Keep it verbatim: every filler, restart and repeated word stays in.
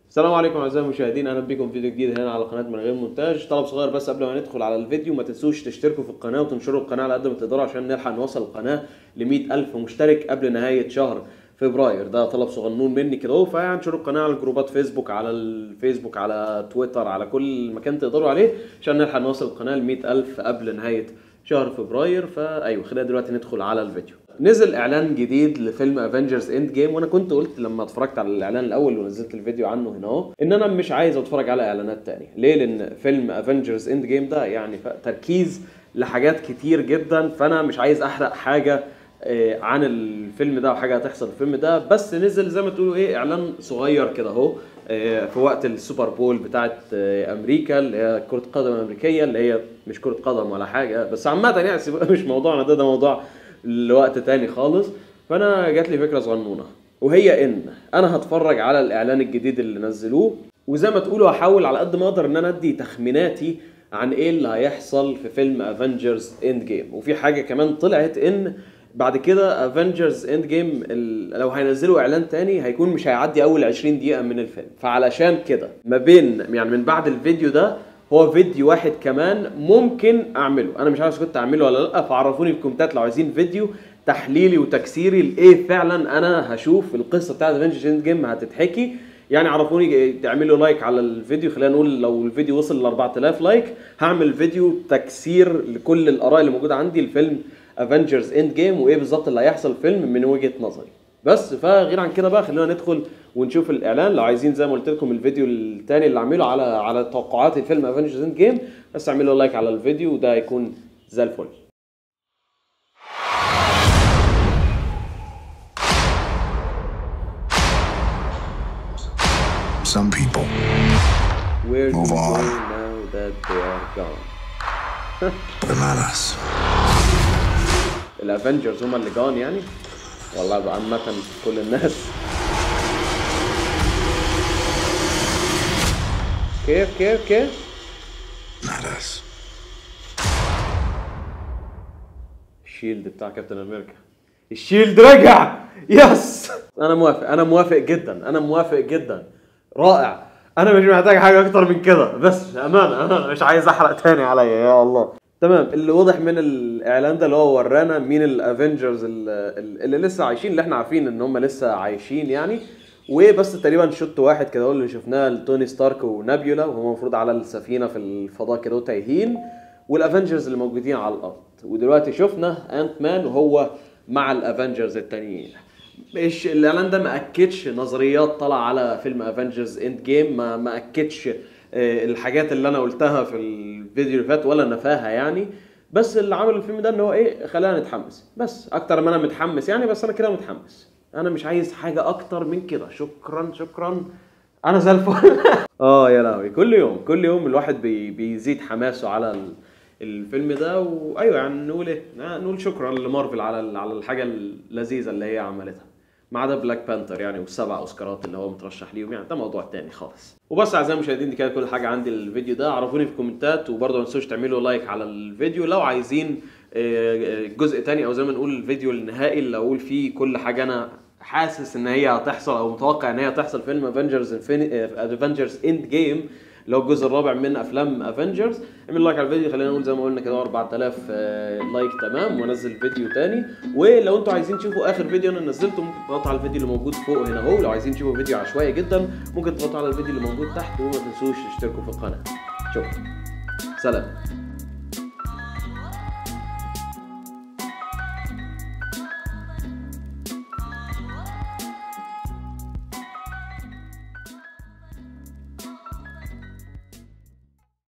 السلام عليكم اعزائي المشاهدين، اهلا بكم في فيديو جديد هنا على قناه من غير مونتاج. طلب صغير بس قبل ما ندخل على الفيديو، ما تنسوش تشتركوا في القناه وتنشروا القناه على قد ما تقدروا عشان نلحق نوصل القناه ل مئة ألف مشترك قبل نهايه شهر فبراير. ده طلب صغنون مني كده اهو. فانشروا القناه على جروبات فيسبوك، على الفيسبوك، على تويتر، على كل مكان تقدروا عليه عشان نلحق نوصل القناه ل مئة ألف قبل نهايه شهر فبراير. فايوه خلينا دلوقتي ندخل على الفيديو. نزل اعلان جديد لفيلم افنجرز اند جيم، وانا كنت قلت لما اتفرجت على الاعلان الاول ونزلت الفيديو عنه هنا اهو ان انا مش عايز اتفرج على اعلانات تانية. ليه؟ لان فيلم افنجرز اند جيم ده يعني تركيز لحاجات كتير جدا، فانا مش عايز احرق حاجه عن الفيلم ده وحاجه هتحصل في الفيلم ده. بس نزل زي ما تقولوا ايه اعلان صغير كده اهو في وقت السوبر بول بتاعت امريكا، اللي هي كره قدم امريكيه، اللي هي مش كره قدم ولا حاجه بس عامه يعني مش موضوعنا ده، ده موضوع لوقت تاني خالص. فانا جات لي فكره صغنونه، وهي ان انا هتفرج على الاعلان الجديد اللي نزلوه، وزي ما تقولوا هحاول على قد ما اقدر ان انا ادي تخميناتي عن ايه اللي هيحصل في فيلم افنجرز اند جيم. وفي حاجه كمان طلعت ان بعد كده افنجرز اند جيم لو هينزلوا اعلان تاني هيكون مش هيعدي اول عشرين دقيقه من الفيلم. فعلشان كده ما بين يعني من بعد الفيديو ده هو فيديو واحد كمان ممكن اعمله. انا مش عارف كنت اعمله ولا لا، فعرفوني في الكومنتات لو عايزين فيديو تحليلي وتكسيري لايه فعلا انا هشوف القصه بتاعت افنجرز اند جيم هتتحكي. يعني عرفوني، تعملوا لايك على الفيديو. خلينا نقول لو الفيديو وصل ل أربعة آلاف لايك هعمل فيديو تكسير لكل الاراء اللي موجوده عندي الفيلم افنجرز اند جيم وايه بالظبط اللي هيحصل في الفيلم من وجهه نظري. بس فغير عن كده بقى خلينا ندخل ونشوف الاعلان. لو عايزين زي ما قلت لكم الفيديو الثاني اللي اعمله على على توقعات الفيلم افنجرز اند جيم، بس اعملوا لايك على الفيديو وده هيكون زي الفل. Some people Where move do on, they now that they are gone? but not us. الافنجرز هم اللي جون يعني؟ والله عامة كل الناس. كيف كيف كيف؟ Not us. الشيلد بتاع كابتن امريكا، الشيلد رجع. يس انا موافق، انا موافق جدا، انا موافق جدا، رائع. انا مش محتاج حاجه اكتر من كده، بس امانه انا مش عايز احرق تاني عليا يا الله. تمام، اللي واضح من الاعلان ده اللي هو ورانا مين الافنجرز اللي, اللي لسه عايشين، اللي احنا عارفين ان هم لسه عايشين يعني. وبس تقريبا شوت واحد كده هو اللي شفناه لتوني ستارك ونابيولا، وهم المفروض على السفينه في الفضاء كده تايهين، والافنجرز اللي موجودين على الارض. ودلوقتي شفنا انت مان وهو مع الافنجرز التانيين. مش الاعلان ده ما اكدش نظريات طالعه على فيلم افنجرز اند جيم، ما ما اكدش الحاجات اللي انا قلتها في الفيديو اللي فات ولا نفاها يعني. بس اللي عمل الفيلم ده ان هو ايه خلانا نتحمس، بس اكتر ما انا متحمس يعني. بس انا كده متحمس، انا مش عايز حاجه اكتر من كده. شكرا شكرا، انا زي الفل. اه يا لهوي، كل يوم كل يوم الواحد بي بيزيد حماسه على الفيلم ده. وايوه يعني نقول ايه، نقول شكرا لمارفل على على الحاجه اللذيذه اللي هي عملتها، ما عدا بلاك بانثر يعني والسبع اوسكارات اللي هو مترشح ليهم، يعني ده موضوع تاني خالص. وبس اعزائي المشاهدين، دي كانت كل حاجه عندي الفيديو ده. عرفوني في الكومنتات، وبرضه ما تنسوش تعملوا لايك على الفيديو لو عايزين جزء تاني، او زي ما نقول الفيديو النهائي اللي اقول فيه كل حاجه انا حاسس ان هي هتحصل او متوقع ان هي هتحصل في فيلم افنجرز افنجرز اند جيم اللي هو الجزء الرابع من افلام افنجرز. اعمل لايك على الفيديو، خلينا نقول زي ما قلنا كده أربعة آلاف لايك تمام، وانزل فيديو تاني. ولو انتوا عايزين تشوفوا اخر فيديو انا نزلته ممكن تضغطوا على الفيديو اللي موجود فوق هنا اهو. لو عايزين تشوفوا فيديو عشوائي جدا ممكن تضغطوا على الفيديو اللي موجود تحت، وما تنسوش تشتركوا في القناه. شكرا، سلام.